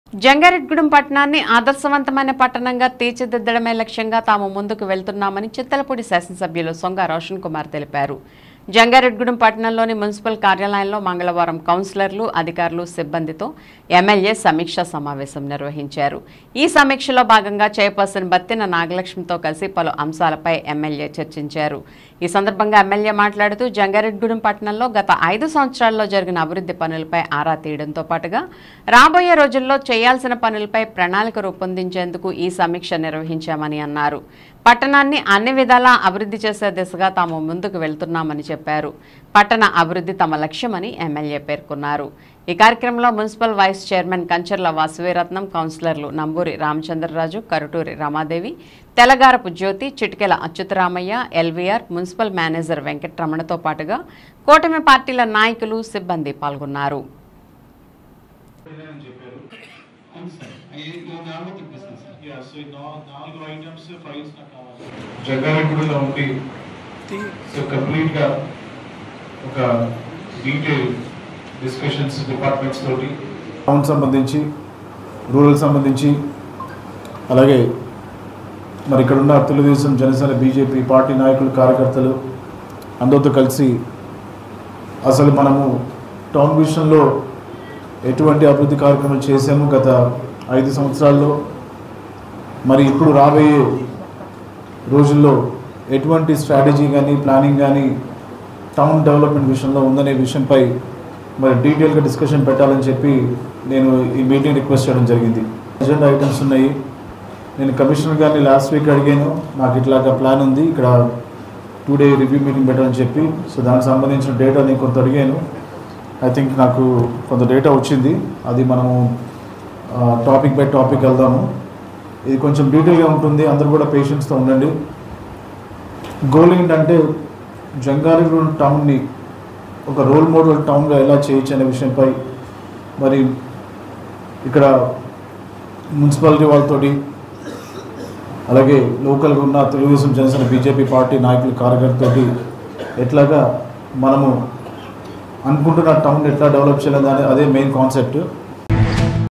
జంగారెడ్డిగూడెం పట్టణాన్ని ఆదర్శవంతమైన పట్టణంగా తీర్చిదిద్దడమే లక్ష్యంగా తాము ముందుకు వెళ్తున్నామని చిత్తలపూడి శాసనసభ్యులు సొంగ రోషన్ కుమార్ తెలిపారు. జంగారెడ్డిగూడెం పట్టణంలోని మున్సిపల్ కార్యాలయంలో మంగళవారం కౌన్సిలర్లు, అధికారులు, సిబ్బందితో ఎమ్మెల్యే సమీక్షా సమావేశం నిర్వహించారు. ఈ సమీక్షలో భాగంగా చైర్పర్సన్ బత్తిన నాగలక్ష్మితో కలిసి పలు అంశాలపై ఎమ్మెల్యే చర్చించారు. ఈ సందర్భంగా ఎమ్మెల్యే మాట్లాడుతూ జంగారెడ్డిగూడెం పట్టణంలో గత 5 సంవత్సరాల్లో జరిగిన అభివృద్ధి పనులపై ఆరా తీయడంతో పాటుగా రాబోయే రోజుల్లో చేయాల్సిన పనులపై ప్రణాళిక రూపొందించేందుకు ఈ సమీక్ష నిర్వహించామని అన్నారు. పట్టణాన్ని అన్ని విధాలా అభివృద్ధి చేసే దిశగా తాము ముందుకు వెళ్తున్నామని చెప్పారు. పట్టణ అభివృద్ధి తమ లక్ష్యమని ఎమ్మెల్యే పేర్కొన్నారు. ఈ కార్యక్రమంలో municipal vice chairman Kancharla Vasavirathnam, కౌన్సిలర్లు Namburi Ramachandraraju, Karuturi Ramadevi, Telagarapu Jyothi, Chitikela Achyutharamayya, LVR, municipal manager వెంకటరమణతో పాటుగా కూటమి పార్టీల నాయకులు, సిబ్బంది పాల్గొన్నారు. జంగారెడ్డిగూడెంలో ఉండి కంప్లీట్ గా ఒక డీటెయిల్ డిస్కషన్స్ డిపార్ట్మెంట్స్ తోటి టౌన్ సంబంధించి, రూరల్ సంబంధించి, అలాగే మరి ఇక్కడ ఉన్న తెలుగుదేశం, జనసేన, బీజేపీ పార్టీ నాయకులు, కార్యకర్తలు అందరితో కలిసి అసలు మనము టౌన్ విషయంలో ఎటువంటి అభివృద్ధి కార్యక్రమాలు చేసాము గత 5 సంవత్సరాల్లో, మరి ఇప్పుడు రాబోయే రోజుల్లో ఎటువంటి స్ట్రాటజీ కానీ, ప్లానింగ్ కానీ టౌన్ డెవలప్మెంట్ విషయంలో ఉందనే విషయంపై మరి డీటెయిల్గా డిస్కషన్ పెట్టాలని చెప్పి నేను ఈ మీటింగ్ రిక్వెస్ట్ చేయడం జరిగింది. అజెండా ఐటమ్స్ ఉన్నాయి. నేను కమిషనర్ గారిని లాస్ట్ వీక్ అడిగాను, నాకు ఇట్లాగా ప్లాన్ ఉంది, ఇక్కడ 2 డే రివ్యూ మీటింగ్ పెట్టాలని చెప్పి. సో దానికి సంబంధించిన డేటా నేను కొంత అడిగాను. ఐ థింక్ నాకు కొంత డేటా వచ్చింది. అది మనము టాపిక్ బై టాపిక్ వెళ్దాము. ఇది కొంచెం డీటెయిల్గా ఉంటుంది, అందరూ కూడా పేషెన్స్తో ఉండండి. గోల్ ఏంటంటే జంగారెడ్డిగూడెం టౌన్ని ఒక రోల్ మోడల్ టౌన్గా ఎలా చేయొచ్చు అనే విషయంపై మరి ఇక్కడ మున్సిపాలిటీ వాళ్ళతోటి, అలాగే లోకల్గా ఉన్న తెలుగుదేశం, జనసేన, బీజేపీ పార్టీ నాయకులు, కార్యకర్తలతోటి ఎట్లాగా మనము అనుకుంటున్న టౌన్ ఎట్లా డెవలప్ చేయాలని అదే మెయిన్ కాన్సెప్ట్.